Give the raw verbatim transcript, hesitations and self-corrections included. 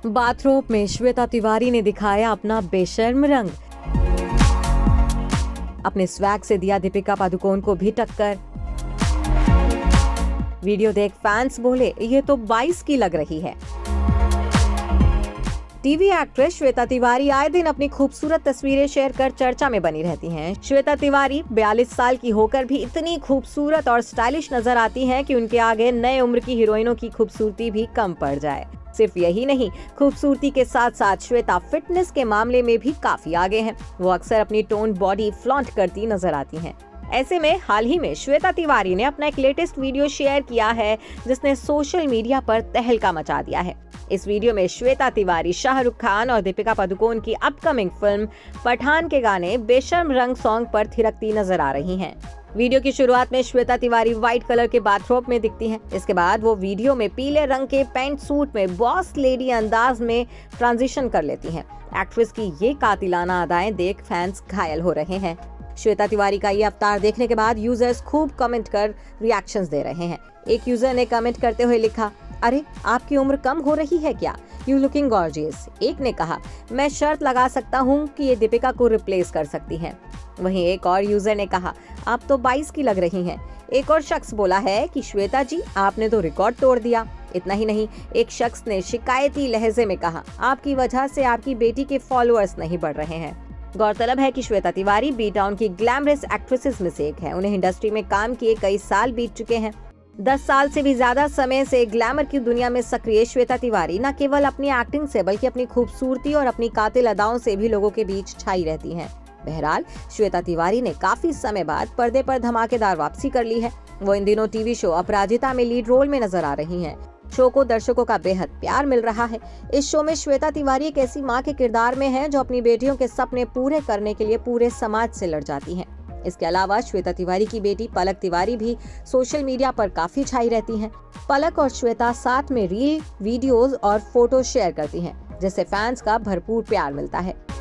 Bathrobe में श्वेता तिवारी ने दिखाया अपना बेशर्म रंग। अपने स्वैग से दिया दीपिका पादुकोण को भी टक्कर। वीडियो देख फैंस बोले ये तो बाईस की लग रही है। टीवी एक्ट्रेस श्वेता तिवारी आए दिन अपनी खूबसूरत तस्वीरें शेयर कर चर्चा में बनी रहती हैं। श्वेता तिवारी बयालीस साल की होकर भी इतनी खूबसूरत और स्टाइलिश नजर आती हैं कि उनके आगे नए उम्र की हीरोइनों की खूबसूरती भी कम पड़ जाए। सिर्फ यही नहीं, खूबसूरती के साथ साथ श्वेता फिटनेस के मामले में भी काफी आगे हैं। वो अक्सर अपनी टोन बॉडी फ्लॉन्ट करती नजर आती हैं। ऐसे में हाल ही में श्वेता तिवारी ने अपना एक लेटेस्ट वीडियो शेयर किया है जिसने सोशल मीडिया पर तहलका मचा दिया है। इस वीडियो में श्वेता तिवारी शाहरुख खान और दीपिका पादुकोण की अपकमिंग फिल्म पठान के गाने बेशर्म रंग सॉन्ग पर थिरकती नजर आ रही हैं। वीडियो की शुरुआत में श्वेता तिवारी व्हाइट कलर के बाथरोब में दिखती हैं। इसके बाद वो वीडियो में पीले रंग के पैंट सूट में बॉस लेडी अंदाज में ट्रांजिशन कर लेती हैं। एक्ट्रेस की ये कातिलाना अदाएं देख फैंस घायल हो रहे हैं। श्वेता तिवारी का ये अवतार देखने के बाद यूजर्स खूब कमेंट कर रिएक्शंस दे रहे हैं। एक यूजर ने कमेंट करते हुए लिखा, अरे आपकी उम्र कम हो रही है क्या? You looking gorgeous. एक ने कहा, मैं शर्त लगा सकता हूँ कि ये दीपिका को रिप्लेस कर सकती हैं। वहीं एक और यूजर ने कहा, आप तो बाईस की लग रही हैं। एक और शख्स बोला है कि श्वेता जी आपने तो रिकॉर्ड तोड़ दिया। इतना ही नहीं, एक शख्स ने शिकायती लहजे में कहा, आपकी वजह से आपकी बेटी के फॉलोअर्स नहीं बढ़ रहे हैं। गौरतलब है कि श्वेता तिवारी बी टाउन की ग्लैमरस एक्ट्रेसेस में से एक है। उन्हें इंडस्ट्री में काम किए कई साल बीत चुके हैं। दस साल से भी ज्यादा समय से ग्लैमर की दुनिया में सक्रिय श्वेता तिवारी न केवल अपनी एक्टिंग से बल्कि अपनी खूबसूरती और अपनी कातिल अदाओं से भी लोगों के बीच छाई रहती हैं। बहरहाल श्वेता तिवारी ने काफी समय बाद पर्दे पर धमाकेदार वापसी कर ली है। वो इन दिनों टीवी शो अपराजिता में लीड रोल में नजर आ रही हैं। शो को दर्शकों का बेहद प्यार मिल रहा है। इस शो में श्वेता तिवारी एक ऐसी मां के किरदार में है जो अपनी बेटियों के सपने पूरे करने के लिए पूरे समाज से लड़ जाती हैं। इसके अलावा श्वेता तिवारी की बेटी पलक तिवारी भी सोशल मीडिया पर काफी छाई रहती हैं। पलक और श्वेता साथ में रील, वीडियोस और फोटो शेयर करती हैं, जिससे फैंस का भरपूर प्यार मिलता है।